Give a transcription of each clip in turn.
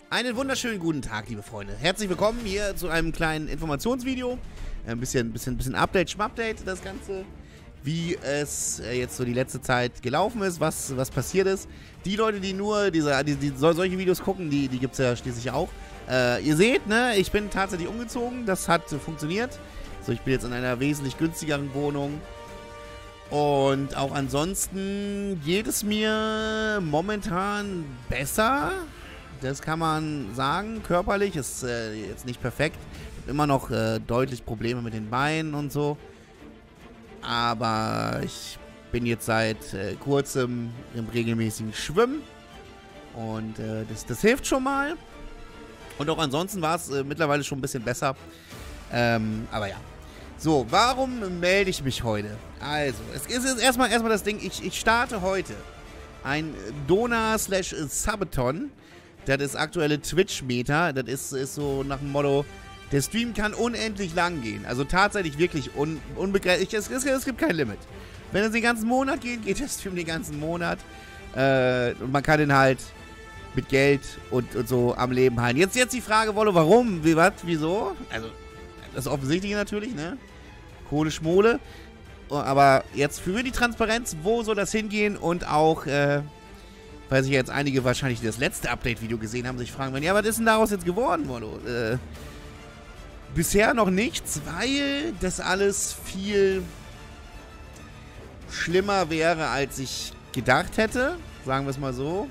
Einen wunderschönen guten Tag, liebe Freunde. Herzlich willkommen hier zu einem kleinen Informationsvideo. Ein bisschen Update, Schmupdate, das Ganze. Wie es jetzt so die letzte Zeit gelaufen ist, was passiert ist. Die Leute, die nur solche Videos gucken, die gibt es ja schließlich auch. Ihr seht, ne, ich bin tatsächlich umgezogen. Das hat funktioniert. So, ich bin jetzt in einer wesentlich günstigeren Wohnung. Und auch ansonsten geht es mir momentan besser. Das kann man sagen. Körperlich ist jetzt nicht perfekt. Ich habe immer noch deutlich Probleme mit den Beinen und so. Aber ich bin jetzt seit kurzem im regelmäßigen Schwimmen. Und das hilft schon mal. Und auch ansonsten war es mittlerweile schon ein bisschen besser. Aber ja. So, warum melde ich mich heute? Also, es ist jetzt erstmal das Ding, ich starte heute ein Dona/Subathon. Das ist aktuelle Twitch-Meta. Das ist so nach dem Motto, der Stream kann unendlich lang gehen. Also tatsächlich wirklich unbegrenzt. Es gibt kein Limit. Wenn es den ganzen Monat geht, geht der Stream den ganzen Monat. Und man kann den halt mit Geld und so am Leben halten. Jetzt die Frage, Wollo, warum? Wie, was? Wieso? Also, das Offensichtliche natürlich, ne? Kohle, Schmole. Aber jetzt für die Transparenz, wo soll das hingehen? Und auch, weil sich jetzt einige wahrscheinlich das letzte Update-Video gesehen haben, sich fragen, ja, was ist denn daraus jetzt geworden, Wollo? Bisher noch nichts, weil das alles viel schlimmer wäre, als ich gedacht hätte. Sagen wir es mal so.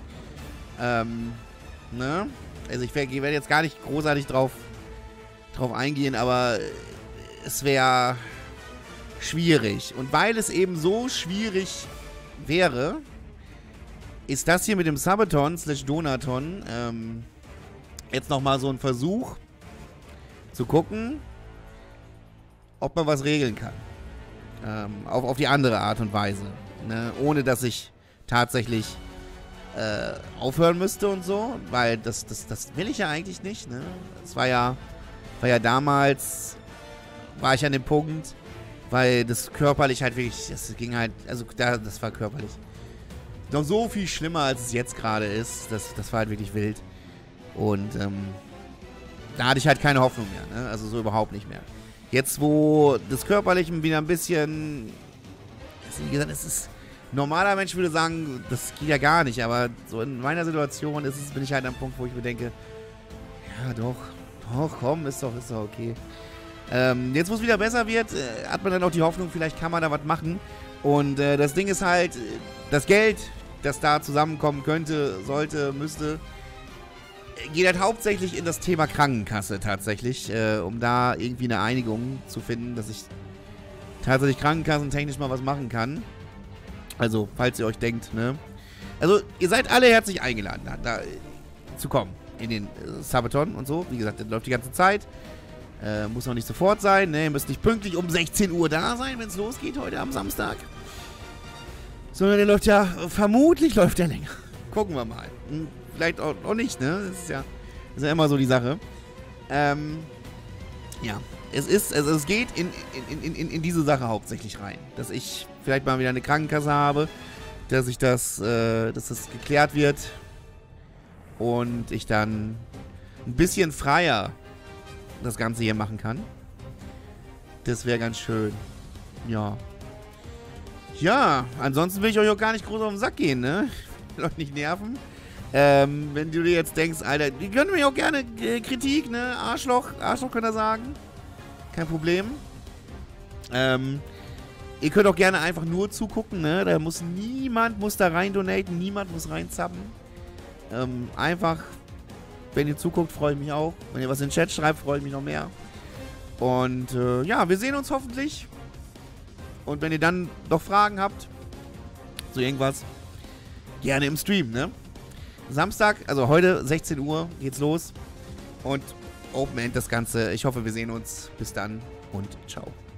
Ne? Also ich werde jetzt gar nicht großartig drauf eingehen, aber es wäre schwierig. Und weil es eben so schwierig wäre, ist das hier mit dem Subathon/Donathon jetzt nochmal so ein Versuch zu gucken, ob man was regeln kann. Auf die andere Art und Weise. Ne? Ohne dass ich tatsächlich aufhören müsste und so, weil das will ich ja eigentlich nicht. Ne? Das war ja damals, war ich an dem Punkt, weil das körperlich halt wirklich, das ging halt, also das war körperlich noch so viel schlimmer, als es jetzt gerade ist. Das war halt wirklich wild. Und da hatte ich halt keine Hoffnung mehr, ne? Also so überhaupt nicht mehr. Jetzt, wo das Körperliche wieder ein bisschen, also wie gesagt, es ist, normaler Mensch würde sagen, das geht ja gar nicht, aber so in meiner Situation bin ich halt am Punkt, wo ich mir denke, ja doch, komm, ist doch okay. Jetzt, wo es wieder besser wird, hat man dann auch die Hoffnung, vielleicht kann man da was machen. Und das Ding ist halt, das Geld, das da zusammenkommen könnte, sollte, müsste, geht halt hauptsächlich in das Thema Krankenkasse tatsächlich, um da irgendwie eine Einigung zu finden, dass ich tatsächlich krankenkassentechnisch mal was machen kann. Also, falls ihr euch denkt, ne? Also, ihr seid alle herzlich eingeladen, da zu kommen in den Subathon und so. Wie gesagt, das läuft die ganze Zeit. Muss noch nicht sofort sein, ne? Ihr müsst nicht pünktlich um 16 Uhr da sein, wenn es losgeht heute am Samstag. Sondern der läuft ja, vermutlich läuft der länger. Gucken wir mal. Vielleicht auch nicht, ne? Das ist ja immer so die Sache. Ja. Es geht in diese Sache hauptsächlich rein. Dass ich vielleicht mal wieder eine Krankenkasse habe, dass das geklärt wird und ich dann ein bisschen freier das Ganze hier machen kann. Das wäre ganz schön. Ja. Ja, ansonsten will ich euch auch gar nicht groß auf den Sack gehen, ne? Ich will euch nicht nerven. Wenn du dir jetzt denkst, Alter, die können mir auch gerne Kritik, ne? Arschloch könnt ihr sagen. Kein Problem. Ihr könnt auch gerne einfach nur zugucken, ne? Da muss niemand da rein donaten, niemand muss rein zappen. Einfach, wenn ihr zuguckt, freue ich mich auch. Wenn ihr was in den Chat schreibt, freue ich mich noch mehr. Und ja, wir sehen uns hoffentlich. Und wenn ihr dann noch Fragen habt zu irgendwas, gerne im Stream, ne? Samstag, also heute 16 Uhr geht's los. Und Open End das Ganze. Ich hoffe, wir sehen uns. Bis dann und ciao.